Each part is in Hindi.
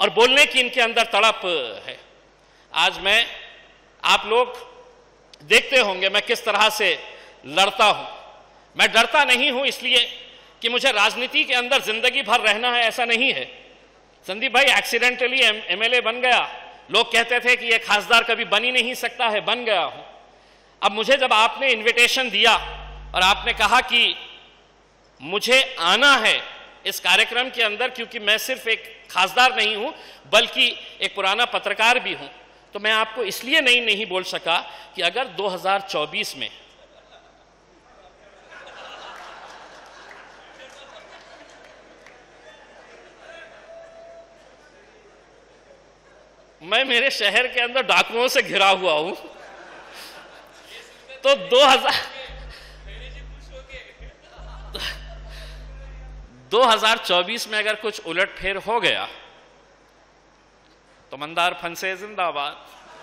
और बोलने की इनके अंदर तड़प है। आज मैं, आप लोग देखते होंगे मैं किस तरह से लड़ता हूं। मैं डरता नहीं हूं इसलिए कि मुझे राजनीति के अंदर जिंदगी भर रहना है, ऐसा नहीं है। संदीप भाई एक्सीडेंटली एमएलए बन गया, लोग कहते थे कि यह खासदार कभी बन ही नहीं सकता है, बन गया हूं। अब मुझे जब आपने इनविटेशन दिया और आपने कहा कि मुझे आना है इस कार्यक्रम के अंदर, क्योंकि मैं सिर्फ एक खासदार नहीं हूं बल्कि एक पुराना पत्रकार भी हूं, तो मैं आपको इसलिए नहीं बोल सका कि अगर 2024 में मैं मेरे शहर के अंदर डाकुओं से घिरा हुआ हूं, तो 2024 में अगर कुछ उलटफेर हो गया तो मंदार फंसे जिंदाबाद।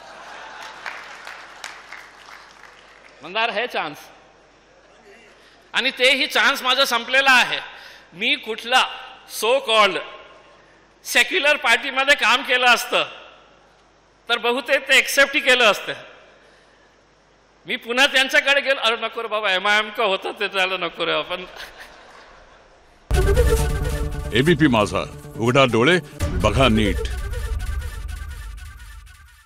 मंदार है चान्स, आणि तेही चान्स माझा संपलेला आहे। मी कुठला सो कॉल्ड सेक्युलर पार्टीमध्ये काम केलं असतं तर बहुतेक ते एक्सेप्ट केलं असतं। मी पुन्हा त्यांच्याकडे गेलो, अरे नको रे बाबा, एमआयएम का होतं ते त्याला नको रे आपण। एबीपी माझा, उघडा डोळे बघा नीट।